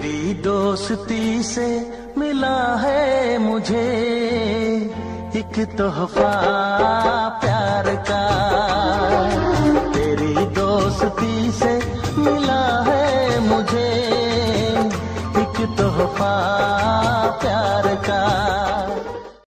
तेरी दोस्ती से मिला है मुझे एक तोहफा प्यार का। तेरी दोस्ती से मिला है मुझे एक तोहफा प्यार का।